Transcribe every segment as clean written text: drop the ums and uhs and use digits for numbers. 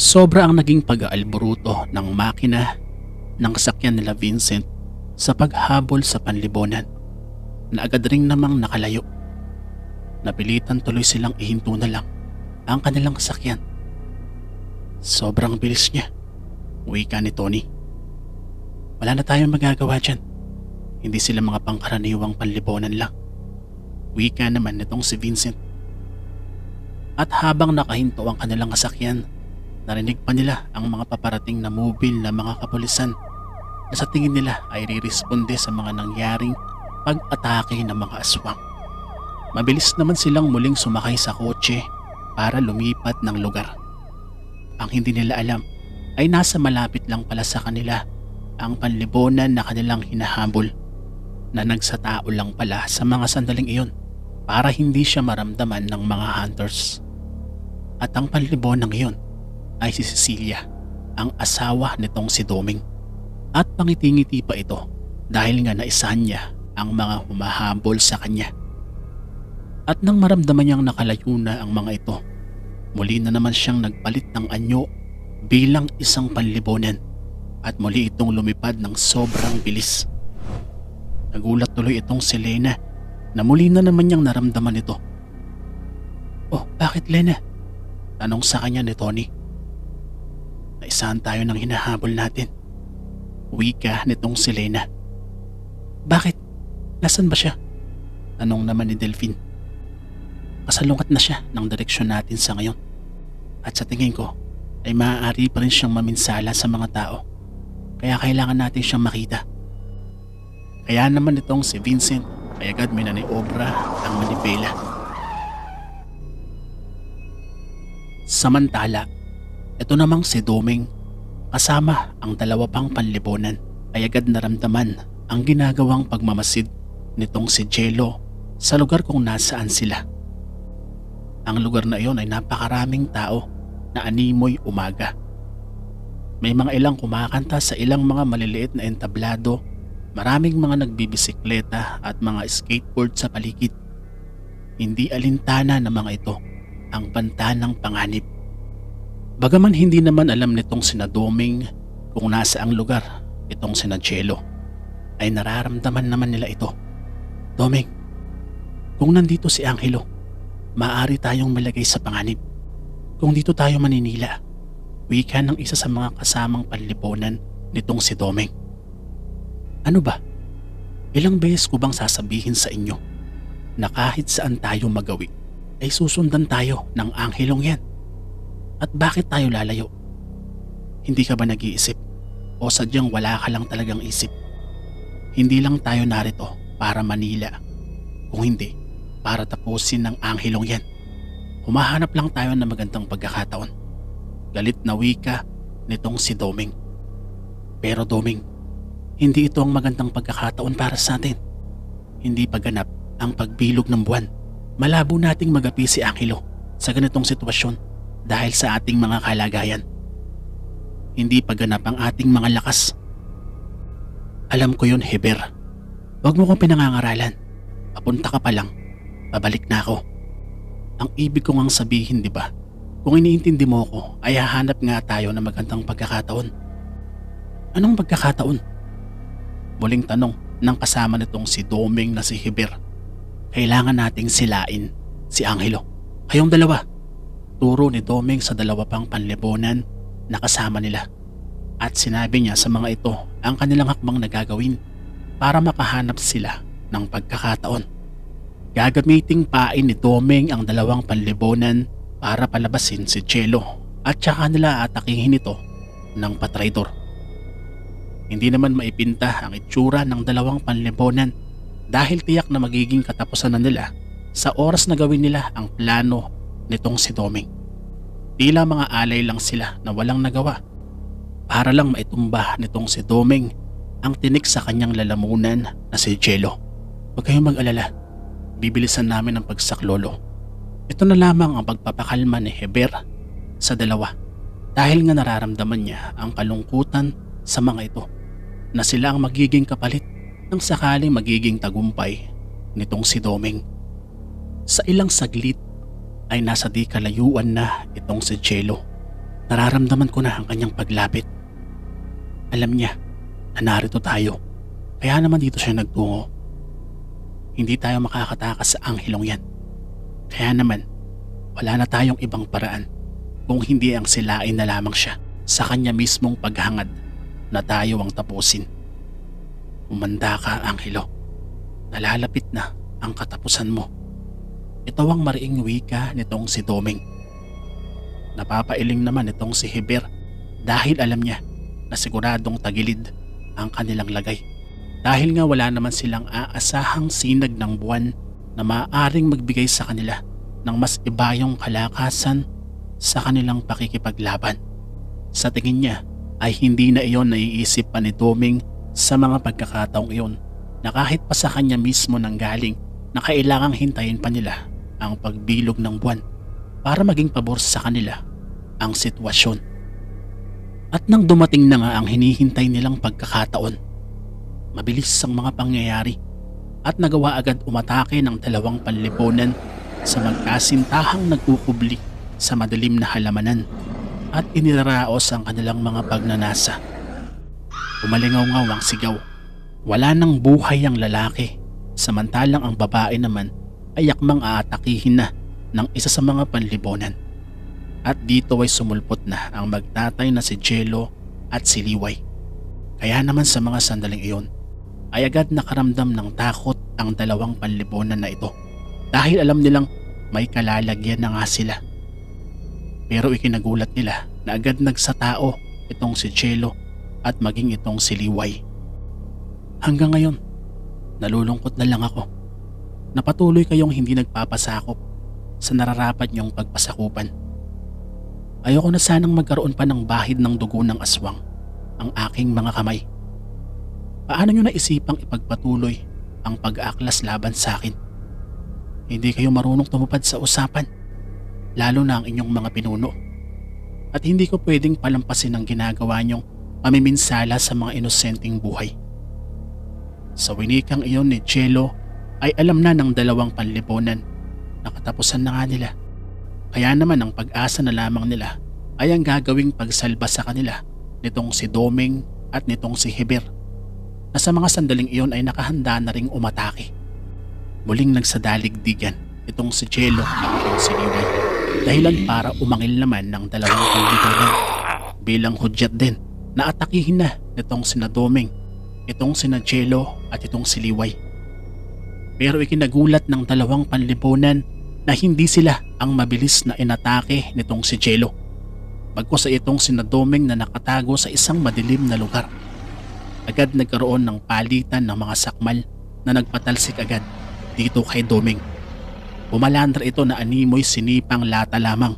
Sobra ang naging pag-aalboruto ng makina ng sasakyan nila Vincent sa paghabol sa panlibonan na agad ring namang nakalayo. Napilitan tuloy silang ihinto na lang ang kanilang sasakyan. Sobrang bilis niya, wika ni Tony. Wala na tayong magagawa dyan. Hindi sila mga pangkaraniwang panlibonan lang, wika naman nitong si Vincent. At habang nakahinto ang kanilang sasakyan, narinig pa nila ang mga paparating na mobil na mga kapulisan na sa tingin nila ay riresponde sa mga nangyaring pag-atake ng mga aswang. Mabilis naman silang muling sumakay sa kotse para lumipat ng lugar. Ang hindi nila alam ay nasa malapit lang pala sa kanila ang panlibonan na kanilang hinahabol, na nagsatao lang pala sa mga sandaling iyon para hindi siya maramdaman ng mga hunters. At ang panlibonan iyon ay si Cecilia, ang asawa nitong si Doming. At pangiti-ngiti pa ito dahil nga naisahan niya ang mga humahabol sa kanya. At nang maramdaman niyang nakalayo na ang mga ito, muli na naman siyang nagpalit ng anyo bilang isang panlibonan at muli itong lumipad ng sobrang bilis. Nagulat tuloy itong si Lena na muli na naman niyang naramdaman ito. "Oh, bakit Lena?" tanong sa kanya ni Tony. "Naisahan tayo ng hinahabol natin," wika nitong si Lena. "Bakit? Nasaan ba siya?" tanong naman ni Delphine. "Kasalungat na siya ng direksyon natin sa ngayon. At sa tingin ko ay maaari pa rin siyang maminsala sa mga tao. Kaya kailangan natin siyang makita." Kaya naman itong si Vincent ay agad minaniobra ang manibela. Samantala, ito namang si Doming kasama ang dalawa pang panlibonan ay agad naramdaman ang ginagawang pagmamasid nitong si Jello sa lugar kung nasaan sila. Ang lugar na iyon ay napakaraming tao na animoy umaga. May mga ilang kumakanta sa ilang mga maliliit na entablado, maraming mga nagbibisikleta at mga skateboard sa paligid. Hindi alintana ng mga ito ang banta ng panganib. Bagaman hindi naman alam nitong sina Doming kung nasa ang lugar itong sina Jello, ay nararamdaman naman nila ito. "Doming, kung nandito si Angelo, maaari tayong malagay sa panganib. Kung dito tayo maninila," wika ng isa sa mga kasamang panlibonan nitong si Doming. "Ano ba? Ilang beses ko bang sasabihin sa inyo na kahit saan tayo magawi ay susundan tayo ng anghelong yan? At bakit tayo lalayo? Hindi ka ba nag-iisip? O sadyang wala ka lang talagang isip? Hindi lang tayo narito para manila. Kung hindi, para tapusin ng anghelong yan. Humahanap lang tayo ng magandang pagkakataon." Galit na wika nitong si Doming. "Pero Doming, hindi ito ang magandang pagkakataon para sa atin. Hindi paganap ang pagbilog ng buwan. Malabo nating magapi si Angelo sa ganitong sitwasyon dahil sa ating mga kalagayan. Hindi paganap ang ating mga lakas." "Alam ko yun, Heber. Huwag mo kong pinangangaralan. Papunta ka pa lang, pabalik na ako. Ang ibig ko ngang sabihin, di ba? Kung iniintindi mo ko, ay hahanap nga tayo ng magandang pagkakataon." "Anong pagkakataon?" muling tanong ng kasama nitong si Doming na si Heber. "Kailangan nating silain si Angelo. Kayong dalawa." Turo ni Doming sa dalawa pang panlibonan na kasama nila. At sinabi niya sa mga ito ang kanilang hakbang na gagawin para makahanap sila ng pagkakataon. Gagamiting pain ni Doming ang dalawang panlibonan para palabasin si Jello at saka nila atakihin ito ng patraidor. Hindi naman maipinta ang itsura ng dalawang panlibonan dahil tiyak na magiging katapusan na nila sa oras na gawin nila ang plano nitong si Doming. Tila mga alay lang sila na walang nagawa para lang maitumba nitong si Doming ang tinik sa kanyang lalamunan na si Jello. "Huwag kayong mag-alala, bibilisan namin ang pagsaklolo." Ito na lamang ang pagpapakalma ni Heber sa dalawa dahil nga nararamdaman niya ang kalungkutan sa mga ito na sila ang magiging kapalit ng sakaling magiging tagumpay nitong si Doming. Sa ilang saglit ay nasa di kalayuan na itong si Jello Nararamdaman ko na ang kanyang paglapit. Alam niya na narito tayo, kaya naman dito siya nagtungo. Hindi tayo makakatakas sa anghelong yan. Kaya naman, wala na tayong ibang paraan kung hindi ang silain na lamang siya sa kanya mismong paghangad na tayo ang tapusin. Umanda ka, anghelo. Nalalapit na ang katapusan mo. Ito ang mariing wika nitong si Doming. Napapailing naman itong si Heber dahil alam niya na siguradong tagilid ang kanilang lagay. Dahil nga wala naman silang aasahang sinag ng buwan na maaaring magbigay sa kanila ng mas ibayong kalakasan sa kanilang pakikipaglaban. Sa tingin niya ay hindi na iyon naiisip pa ni Doming sa mga pagkakataong iyon na kahit pa sa kanya mismo nanggaling na kailangang hintayin pa nila ang pagbilog ng buwan para maging pabor sa kanila ang sitwasyon. At nang dumating na nga ang hinihintay nilang pagkakataon, mabilis ang mga pangyayari at nagawa agad umatake ng dalawang panlipunan sa magkasintahang nagkukubli sa madilim na halamanan at iniraraos ang kanilang mga pagnanasa. Umalingaw-ngaw ang sigaw. Wala nang buhay ang lalaki, samantalang ang babae naman ay yakmang aatakihin na ng isa sa mga panlipunan. At dito ay sumulpot na ang magtatay na si Jello at si Liway. Kaya naman sa mga sandaling iyon ay agad nakaramdam ng takot ang dalawang panlipunan na ito dahil alam nilang may kalalagyan na nga sila. Pero ikinagulat nila na agad nagsatao itong si Jello at maging itong si Liway. Hanggang ngayon, nalulungkot na lang ako na patuloy kayong hindi nagpapasakop sa nararapat niyong pagpasakupan. Ayoko na sanang magkaroon pa ng bahid ng dugo ng aswang ang aking mga kamay. Paano niyo naisipang ipagpatuloy ang pag-aaklas laban sa akin? Hindi kayo marunong tumupad sa usapan, lalo na ang inyong mga pinuno. At hindi ko pwedeng palampasin ang ginagawa niyong pamiminsala sa mga inosenteng buhay. Sa winikang iyon ni Jello ay alam na ng dalawang panlipunan na katapusan na nga nila. Kaya naman ang pag-asa na lamang nila ay ang gagawing pagsalba sa kanila nitong si Doming at nitong si Heber, na sa mga sandaling iyon ay nakahanda na ring umatake. Muling nagsadaligdigan itong si Jello at itong si Liway, dahilan para umangil naman ng dalawang panlipunan bilang hudyat din na atakihin na nitong sina Doming, itong sina Jello at itong si Liway. Pero ikinagulat ng dalawang panlipunan na hindi sila ang mabilis na inatake nitong si Jello, bagkus sa itong sina Doming na nakatago sa isang madilim na lugar. Agad nagkaroon ng palitan ng mga sakmal na nagpatalsik agad dito kay Doming. Bumalandra ito na animoy sinipang lata lamang.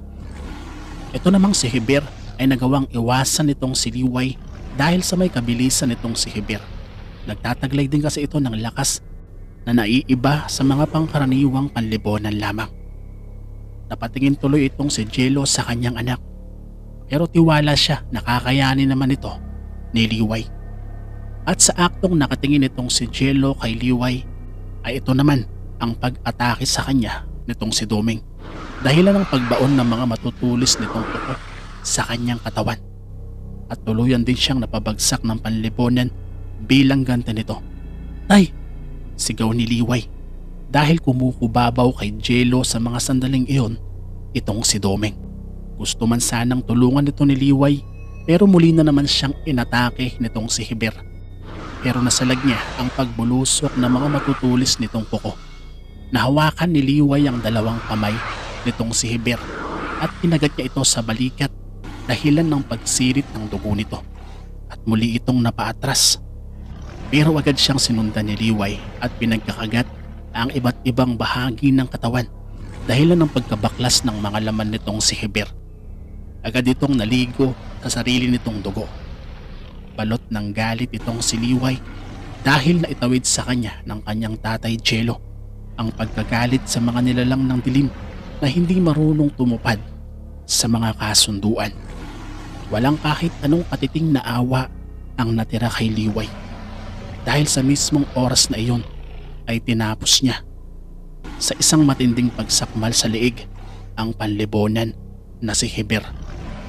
Ito namang si Heber ay nagawang iwasan nitong si Liway dahil sa may kabilisan nitong si Heber. Nagtataglay din kasi ito ng lakas na naiiba sa mga pangkaraniwang panlipunan lamang. Napatingin tuloy itong si Jello sa kanyang anak, pero tiwala siya na kakayanin naman ito ni Liway. At sa aktong nakatingin itong si Jello kay Liway ay ito naman ang pag-atake sa kanya nitong si Doming, dahilan ng pagbaon ng mga matutulis nitong tuko sa kanyang katawan. At tuluyan din siyang napabagsak ng panlipunan bilang ganti nito. "Tay!" sigaw ni Liway dahil kumukubabaw kay Jello sa mga sandaling iyon itong si Doming. Gusto man sanang tulungan ito ni Liway, pero muli na naman siyang inatake nitong si Heber. Pero nasalag niya ang pagbulusok ng mga matutulis nitong puko. Nahawakan ni Liway ang dalawang kamay nitong si Heber at pinagat niya ito sa balikat, dahilan ng pagsirit ng dugo nito, at muli itong napaatras. Pero agad siyang sinundan ni Liway at pinagkakagat ang iba't ibang bahagi ng katawan, dahilan ng pagkabaklas ng mga laman nitong si Heber. Agad itong naligo sa sarili nitong dugo. Balot ng galit itong si Liway dahil naitawid sa kanya ng kanyang tatay Jello ang pagkagalit sa mga nilalang ng dilim na hindi marunong tumupad sa mga kasunduan. Walang kahit anong katiting na awa ang natira kay Liway, dahil sa mismong oras na iyon ay tinapos niya sa isang matinding pagsakmal sa liig ang panlibonan na si Heber.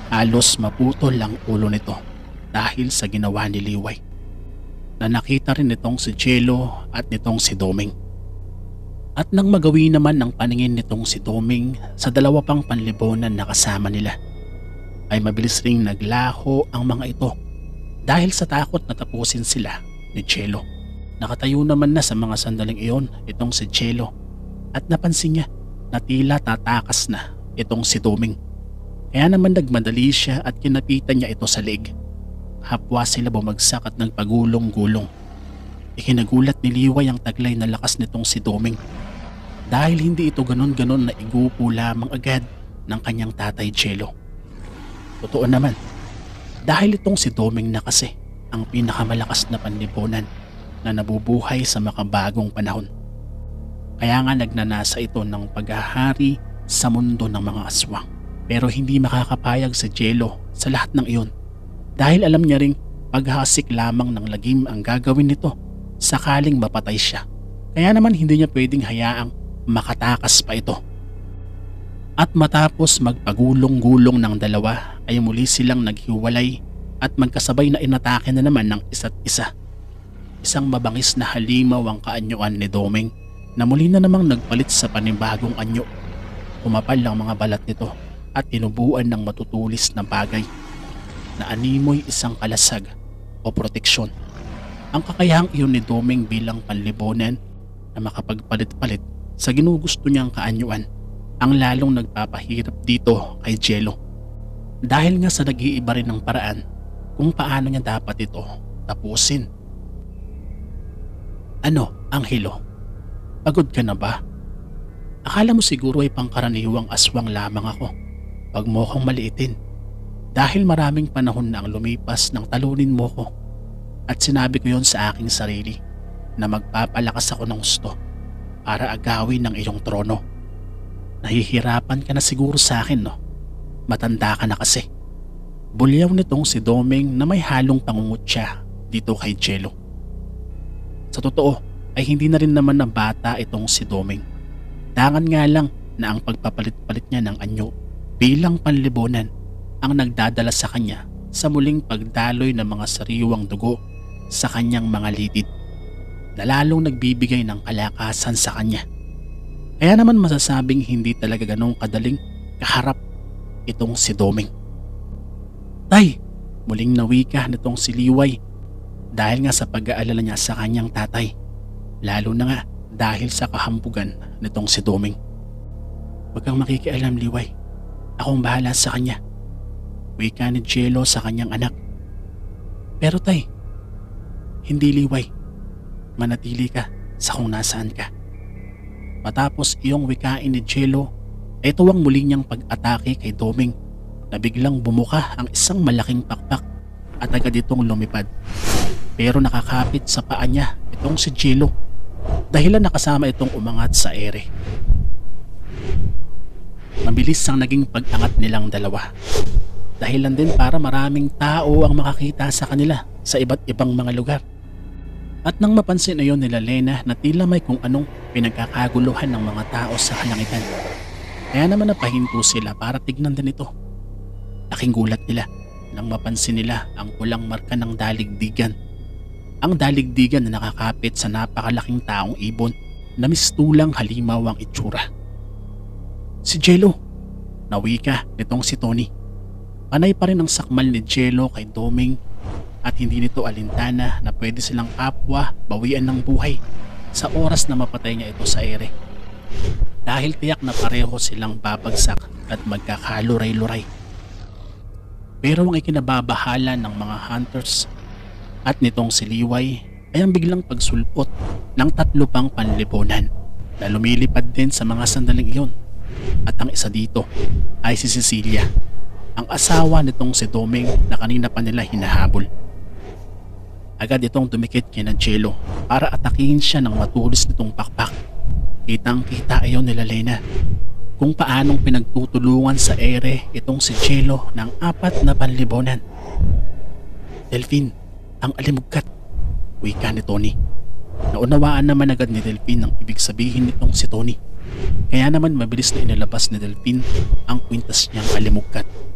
Halos maputol ang ulo nito dahil sa ginawa ni Liway. Na nakita rin nitong si Jello at nitong si Doming. At nang magawi naman ng paningin nitong si Doming sa dalawa pang panlibonan na kasama nila, ay mabilis ring naglaho ang mga ito dahil sa takot na tapusin sila ni Jello. Nakatayo naman na sa mga sandaling iyon itong si Jello at napansin niya na tila tatakas na itong si Doming. Kaya naman nagmadali siya at kinapitan niya ito sa leeg. Hapwa sila bumagsak at nagpagulong-gulong. Ikinagulat ni Liway ang taglay na lakas nitong si Doming dahil hindi ito ganon-ganon na igupo lamang agad ng kanyang tatay Jello. Totoo naman, dahil itong si Doming na kasi ang pinakamalakas na panlipunan na nabubuhay sa makabagong panahon. Kaya nga nagnanasa ito ng paghahari sa mundo ng mga aswang. Pero hindi makakapayag si Jello sa lahat ng iyon dahil alam niya ring paghasik lamang ng lagim ang gagawin nito sakaling mapatay siya. Kaya naman hindi niya pwedeng hayaang makatakas pa ito. At matapos magpagulong-gulong ng dalawa ay muli silang naghiwalay at magkasabay na inatake na naman ng isa't isa. Isang mabangis na halimaw ang kaanyuan ni Doming na muli na namang nagpalit sa panibagong anyo. Kumapal ang mga balat nito at tinubuan ng matutulis na bagay na animoy isang kalasag o proteksyon. Ang kakayahang iyon ni Doming bilang panlibonan na makapagpalit-palit sa ginugusto niyang kaanyuan ang lalong nagpapahirap dito kay Jello. Dahil nga sa nag-iiba rin ng paraan kung paano niya dapat ito tapusin. Ano, Anghelo? Pagod ka na ba? Akala mo siguro ay pangkaraniwang aswang lamang ako. Pag mo akong maliitin dahil maraming panahon na ang lumipas nang talunin mo ko at sinabi ko yon sa aking sarili na magpapalakas ako ng gusto para agawin ng iyong trono. Nahihirapan ka na siguro sa akin, no? Matanda ka na kasi. Bulyaw nitong si Doming na may halong pangungutya dito kay Jello. Sa totoo ay hindi na rin naman na bata itong si Doming. Dangan nga lang na ang pagpapalit-palit niya ng anyo bilang panlibonan ang nagdadala sa kanya sa muling pagdaloy ng mga sariwang dugo sa kanyang mga litid na lalong nagbibigay ng kalakasan sa kanya. Kaya naman masasabing hindi talaga ganong kadaling kaharap itong si Doming. Tay, muling nawika nitong si Liway dahil nga sa pag-aalala niya sa kanyang tatay, lalo na nga dahil sa kahambugan nitong si Doming. Huwag kang makikialam, Liway. Akong bahala sa kanya. Wika ni Jello sa kanyang anak. Pero tay, hindi Liway. Manatili ka sa kung nasaan ka. Matapos iyong wikain ni Jello ay tuwang muli niyang pag-atake kay Doming na biglang bumuka ang isang malaking pakpak at agad itong lumipad. Pero nakakapit sa paa niya itong si Jello dahilan nakasama itong umangat sa ere. Mabilis ang naging pag-angat nilang dalawa. Dahilan din para maraming tao ang makakita sa kanila sa iba't ibang mga lugar. At nang mapansin na yun nila Lena na tila may kung anong pinagkakaguluhan ng mga tao sa kalangitan. Kaya naman napahinto sila para tignan din ito. Laking gulat nila nang mapansin nila ang pulang marka ng daligdigan. Ang daligdigan na nakakapit sa napakalaking taong ibon na mistulang halimaw ang itsura. Si Jello, nawika nitong si Tony. Panay pa rin ang sakmal ni Jello kay Doming at hindi nito alintana na pwede silang kapwa bawian ng buhay sa oras na mapatay niya ito sa ere. Dahil tiyak na pareho silang babagsak at magkakaluray-luray. Pero ang ikinababahala ng mga hunters at nitong si Liway ay ang biglang pagsulpot ng 3 pang panlipunan na lumilipad din sa mga sandaling iyon. At ang isa dito ay si Cecilia, ang asawa nitong si Doming na kanina pa nila hinahabol. Agad itong dumikit kina Jello para atakihin siya ng matulis nitong pakpak. Kitang-kita ayaw nila Lena kung paanong pinagtutulungan sa ere itong si Jello ng 4 na panlibonan. Delphine, ang alimugkat, wika ni Tony. Naunawaan naman agad ni Delphine ang ibig sabihin nitong si Tony. Kaya naman mabilis na inilabas ni Delphine ang kwintas niyang alimugkat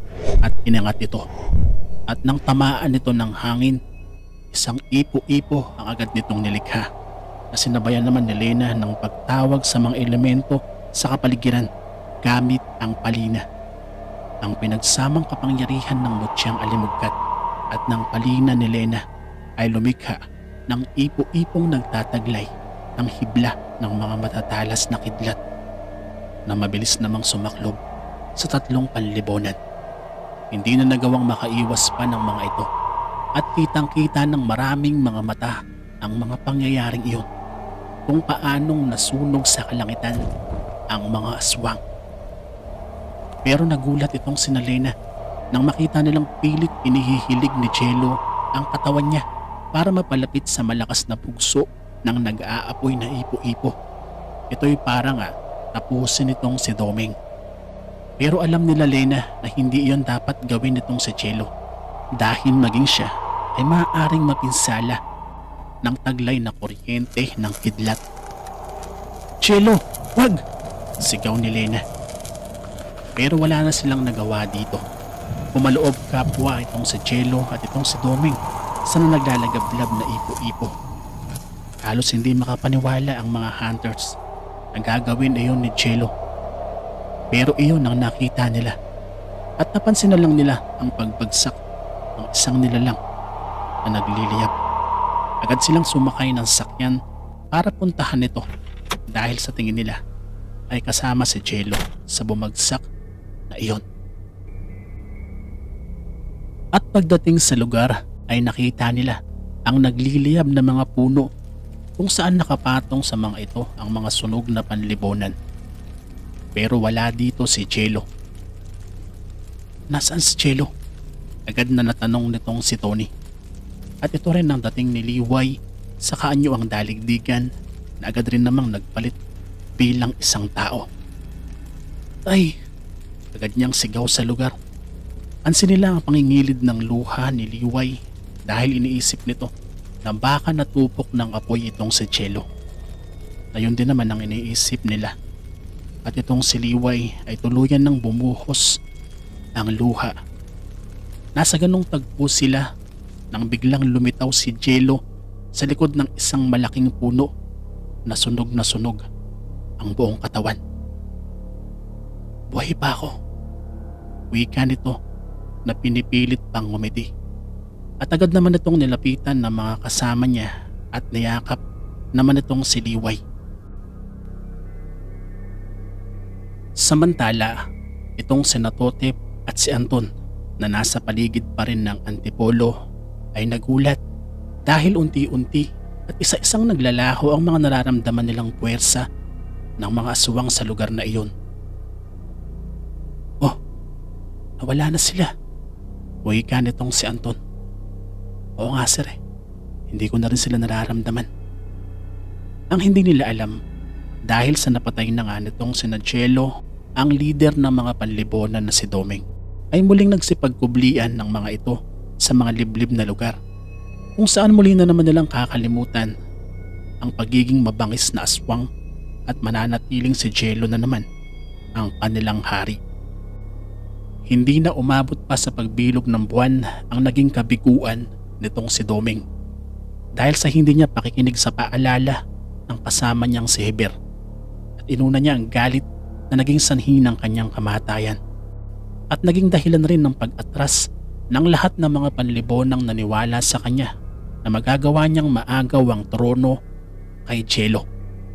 at inangat ito. At nang tamaan nito ng hangin, isang ipo-ipo ang agad nitong nilikha na sinabayan naman ni Lena ng pagtawag sa mga elemento sa kapaligiran gamit ang palina. Ang pinagsamang kapangyarihan ng mutyang alimugkat at ng palina ni Lena ay lumikha ng ipo-ipong nagtataglay ng hibla ng mga matatalas na kidlat na mabilis namang sumaklob sa 3 panlibonan. Hindi na nagawang makaiwas pa ng mga ito at kitang-kita ng maraming mga mata ang mga pangyayaring iyon kung paanong nasunog sa kalangitan ang mga aswang. Pero nagulat itong sina Lena nang makita nilang pilit inihihilig ni Jello ang katawan niya para mapalapit sa malakas na pugso ng nag-aapoy na ipo-ipo. Ito'y parang tapusin itong si Doming. Pero alam nila Lena na hindi iyon dapat gawin nitong si Jello dahil maging siya ay maaaring mapinsala ng taglay na kuryente ng kidlat. "Jello, wag!" sigaw ni Lena. Pero wala na silang nagawa dito. Pumaloob kapwa itong si Jello at itong si Doming sa naglalagablab na ipo-ipo. Halos hindi makapaniwala ang mga hunters na gagawin iyon ni Jello. Pero iyon ang nakita nila at napansin na lang nila ang pagbagsak ng isang nilalang na nagliliyab. Agad silang sumakay ng sakyan para puntahan ito dahil sa tingin nila ay kasama si Jello sa bumagsak na iyon. At pagdating sa lugar ay nakita nila ang nagliliyab na mga puno kung saan nakapatong sa mga ito ang mga sunog na panlibonan. Pero wala dito si Jello. "Nasaan si Jello?" agad na natanong nitong si Tony. At ito rin ang dating ni Liway sa kaanyo ang daligdigan na agad rin namang nagpalit bilang isang tao. "Tay!" agad niyang sigaw sa lugar. Ansin nila ang pangingilid ng luha ni Liway dahil iniisip nito na baka natupok ng apoy itong si Jello. Ayun din naman ang iniisip nila. At itong si Liway ay tuluyan ng bumuhos ang luha. Nasa ganong tagpo sila nang biglang lumitaw si Jello sa likod ng isang malaking puno na sunog ang buong katawan. "Buhay pa ako," wika nito na pinipilit pang ngumiti. At agad naman itong nilapitan ng mga kasama niya at niyakap naman itong si Liway. Samantala, itong si Natotep at si Anton na nasa paligid pa rin ng Antipolo ay nagulat dahil unti-unti at isa-isang naglalaho ang mga nararamdaman nilang puwersa ng mga aswang sa lugar na iyon. "Oh, nawala na sila," wika nitong si Anton. "Oo nga sir, hindi ko na rin sila nararamdaman." Ang hindi nila alam, dahil sa napatay na nga nitong si Jello, ang leader ng mga panlibonan na si Doming ay muling nagsipagkublian ng mga ito sa mga liblib na lugar kung saan muli na naman nilang kakalimutan ang pagiging mabangis na aswang at mananatiling si Jello na naman ang kanilang hari. Hindi na umabot pa sa pagbilog ng buwan ang naging kabiguan nitong si Doming dahil sa hindi niya pakikinig sa paalala ng kasama niyang si Heber. At inuna niya ang galit na naging sanhi ng kanyang kamatayan at naging dahilan rin ng pag-atras ng lahat ng mga panlibonang naniwala sa kanya na magagawa niyang maagaw ang trono kay Jello.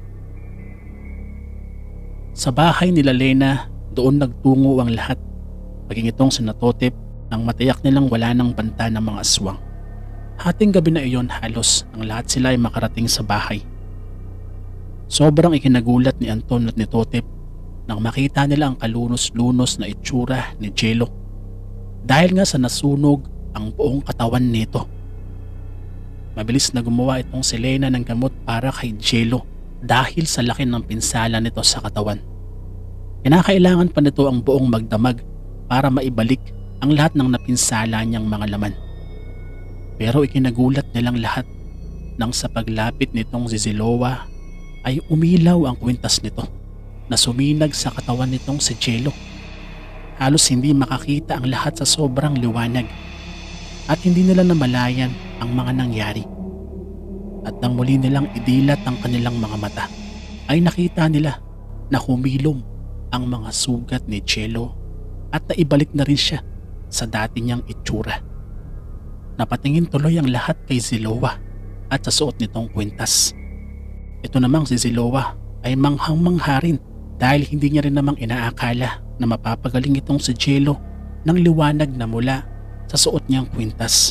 Sa bahay nila Lena, doon nagtungo ang lahat, maging itong si Natotep nang matiyak nilang wala ng banta ng mga aswang. Hating gabi na iyon halos ang lahat sila ay makarating sa bahay. Sobrang ikinagulat ni Anton at ni Totep nang makita nila ang kalunos-lunos na itsura ni Jello dahil nga sa nasunog ang buong katawan nito. Mabilis na gumawa itong si Lena ng gamot para kay Jello dahil sa laki ng pinsala nito sa katawan. Kinakailangan pa nito ang buong magdamag para maibalik ang lahat ng napinsala niyang mga laman. Pero ikinagulat nilang lahat nang sa paglapit nitong si Ziloa ay umilaw ang kwintas nito na suminag sa katawan nitong si Jello. halos hindi makakita ang lahat sa sobrang liwanag at hindi nila namalayan ang mga nangyari. At nang muli nilang idilat ang kanilang mga mata, ay nakita nila na humilom ang mga sugat ni Cielo at naibalik na rin siya sa dati niyang itsura. Napatingin tuloy ang lahat kay Ziloa at sa suot nitong kwintas. Ito namang si Ziloa ay manghang-mangha rin dahil hindi niya rin namang inaakala na mapapagaling itong si Cielo ng liwanag na mula sa suot niyang kwintas.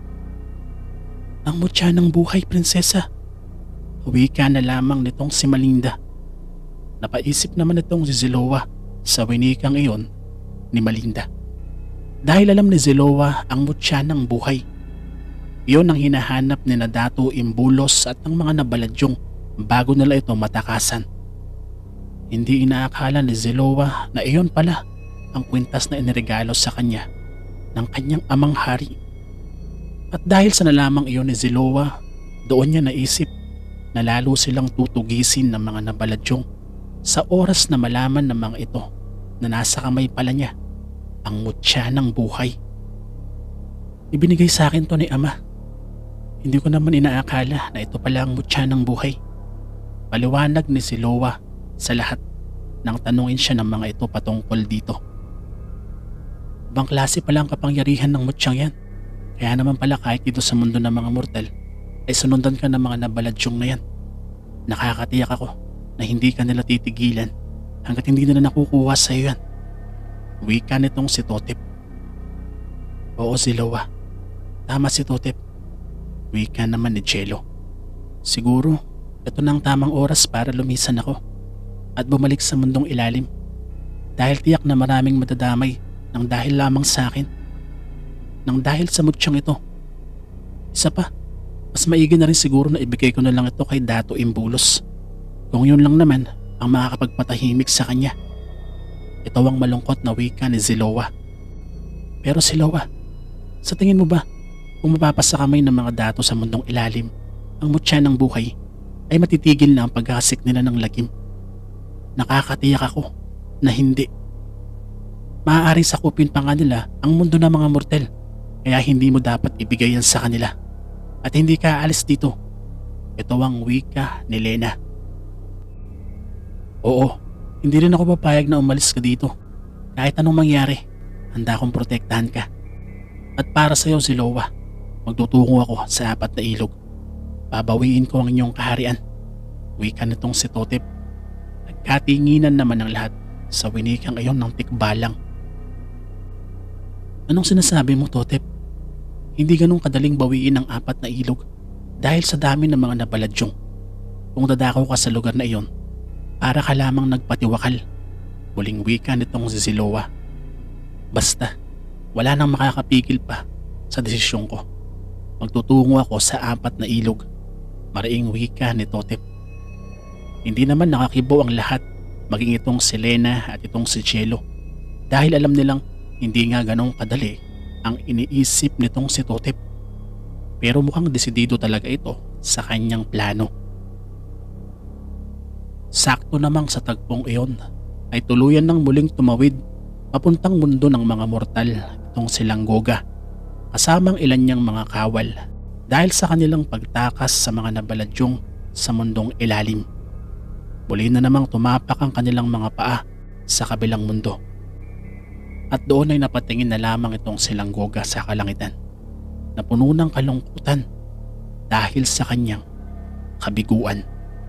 Ang mutya ng buhay, prinsesa. Wika na lamang nitong si Malinda. Napaisip naman itong si Ziloa sa winikang iyon ni Malinda. Dahil alam ni Ziloa ang mutya ng buhay. Iyon ang hinahanap ni Dato Imbulos at ng mga nabaladyong bago nila ito matakasan. Hindi inaakala ni Ziloa na iyon pala ang kwintas na iniregalo sa kanya ng kanyang amang hari. At dahil sa nalamang iyon ni Ziloa, doon niya naisip na lalo silang tutugisin ng mga nabaladyong sa oras na malaman ng mga ito na nasa kamay pala niya ang mutya ng buhay. Ibinigay sa akin to ni Ama. Hindi ko naman inaakala na ito pala ang mutya ng buhay. Paliwanag ni Ziloa sa lahat nang tanungin siya ng mga ito patungkol dito. Ibang klase pala ang kapangyarihan ng mutyang yan. Kaya naman pala kahit dito sa mundo ng mga mortal ay sunundan ka ng mga nabaladyong na yan. Nakakatiyak ako na hindi ka nila titigilan hanggat hindi nila nakukuha sa iyo yan. Wika nitong si Totep. Oo, Ziloa. Tama si Totep. Wika naman ni Cielo. Siguro ito na ang tamang oras para lumisan ako at bumalik sa mundong ilalim. Dahil tiyak na maraming madadamay ng dahil lamang sa akin. Nang dahil sa mutsyang ito. Isa pa, mas maigi na rin siguro na ibigay ko na lang ito kay Dato Imbulos. Kung yun lang naman ang makakapagpatahimik sa kanya. Ito ang malungkot na wika ni Ziloa. Pero Ziloa, sa tingin mo ba kung mapapasa kamay ng mga dato sa mundong ilalim ang mutya ng buhay ay matitigil na ang paghasik nila ng lagim? Nakakatiyak ako na hindi. Maaaring sakupin pa nga nila ang mundo ng mga mortal. Kaya hindi mo dapat ibigay yan sa kanila. At hindi ka aalis dito. Ito ang wika ni Lena. Oo, hindi rin ako papayag na umalis ka dito. Kahit anong mangyari, handa akong protektahan ka. At para sa iyo, Ziloa, magtutungo ako sa 4 na ilog. Babawiin ko ang inyong kaharian. Wika nitong si Totep. Nagkatinginan naman ang lahat sa winikang ayon ng tikbalang. Anong sinasabi mo, Totep? Hindi ganun kadaling bawiin ang 4 na ilog dahil sa dami ng mga nabaladyong. Kung dadakaw ka sa lugar na iyon, para ka lamang nagpatiwakal. Muling wika nitong si Ziloa. Basta, wala nang makakapigil pa sa desisyon ko. Magtutungo ako sa 4 na ilog. Mariing wika ni Totep. Hindi naman nakakibo ang lahat, maging itong si Lena at itong si Cielo. Dahil alam nilang hindi nga ganong kadali ang iniisip nitong si Totep. Pero mukhang desidido talaga ito sa kanyang plano. Sakto namang sa tagpong iyon ay tuluyan ng muling tumawid papuntang mundo ng mga mortal itong si Langgoga kasamang ilan niyang mga kawal dahil sa kanilang pagtakas sa mga nabaladyong sa mundong ilalim. Muli na namang tumapak ang kanilang mga paa sa kabilang mundo. At doon ay napatingin na lamang itong si Langgoga sa kalangitan na puno ng kalungkutan dahil sa kanyang kabiguan.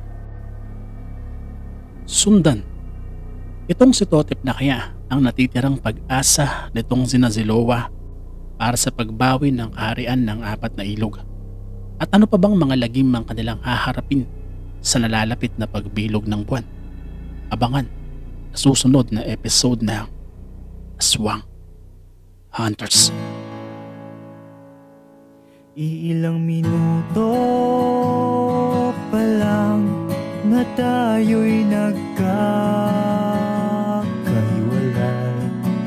Sundan, itong si Totep na kaya ang natitirang pag-asa nitong sina Ziloa para sa pagbawi ng kaharian ng 4 na ilog. At ano pa bang mga lagim ang kanilang haharapin sa nalalapit na pagbilog ng buwan? Abangan sa susunod na episode ng Aswang Hunters. Iilang minuto pa lang na tayo'y nagkakahiwalay.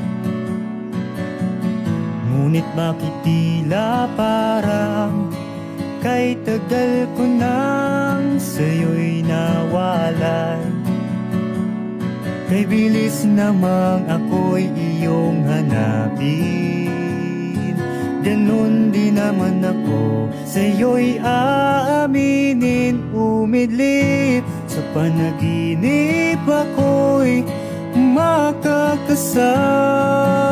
Ngunit bakit tila parang kay tagal ko nang sa'yo'y nawalay. Kay bilis namang ako'y iyong hanapin. Ganun din naman ako sa'yo'y aaminin. Umidlip sa panaginip ako'y makakasama.